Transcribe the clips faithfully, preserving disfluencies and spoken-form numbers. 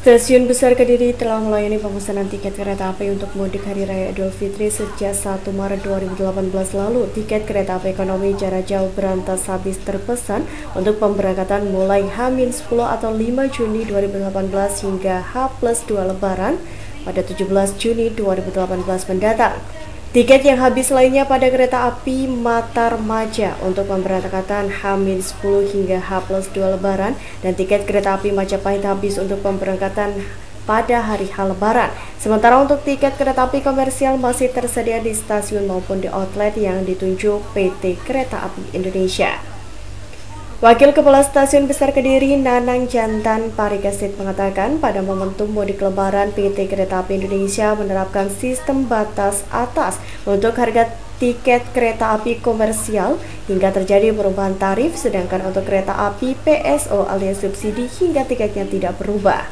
Stasiun Besar Kediri telah melayani pemesanan tiket kereta api untuk mudik Hari Raya Idul Fitri sejak satu Maret dua ribu delapan belas lalu. Tiket kereta api ekonomi jarak jauh berantas habis terpesan untuk pemberangkatan mulai H minus sepuluh atau lima Juni dua ribu delapan belas hingga H plus dua Lebaran pada tujuh belas Juni dua ribu delapan belas mendatang. Tiket yang habis lainnya pada kereta api Matar Maja untuk pemberangkatan H minus sepuluh hingga H plus dua Lebaran dan tiket kereta api Majapahit habis untuk pemberangkatan pada hari H Lebaran. Sementara untuk tiket kereta api komersial masih tersedia di stasiun maupun di outlet yang ditunjuk P T Kereta Api Indonesia. Wakil Kepala Stasiun Besar Kediri Nanang Jantan Parikesit mengatakan pada momentum mudik Lebaran P T Kereta Api Indonesia menerapkan sistem batas atas untuk harga tiket kereta api komersial hingga terjadi perubahan tarif, sedangkan untuk kereta api P S O alias subsidi hingga tiketnya tidak berubah.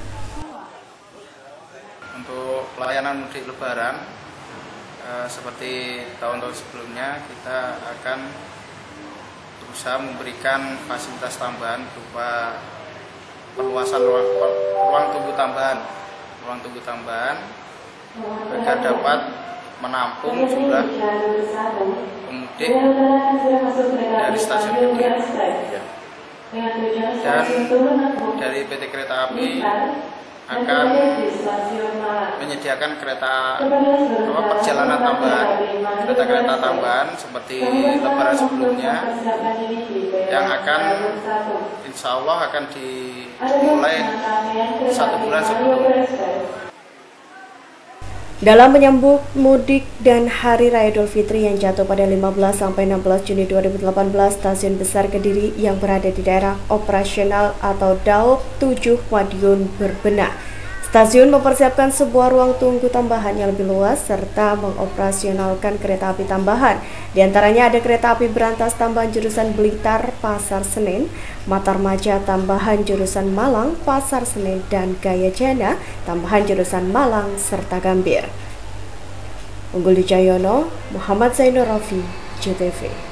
Untuk pelayanan mudik Lebaran eh, seperti tahun-tahun sebelumnya, kita akan berusaha memberikan fasilitas tambahan berupa perluasan ruang, ruang tunggu tambahan, ruang tunggu tambahan agar dapat menampung jumlah pemudik dari stasiun Kediri. Dan dari P T Kereta Api akan menyediakan kereta apa, perjalanan tambahan, kereta-kereta tambahan seperti Lebaran sebelumnya yang akan insya Allah akan dimulai satu bulan sebelumnya. Dalam menyambut mudik dan Hari Raya Idul Fitri yang jatuh pada lima belas sampai enam belas Juni dua ribu delapan belas, Stasiun Besar Kediri yang berada di daerah operasional atau Daob tujuh Madiun berbenah. Stasiun mempersiapkan sebuah ruang tunggu tambahan yang lebih luas serta mengoperasionalkan kereta api tambahan. Di antaranya ada kereta api berantas tambahan jurusan Blitar, Pasar Senen, Matar Maja tambahan jurusan Malang, Pasar Senen, dan Gayajana tambahan jurusan Malang serta Gambir. Unggul Wijayono, Muhammad Zainur Rafi, J T V.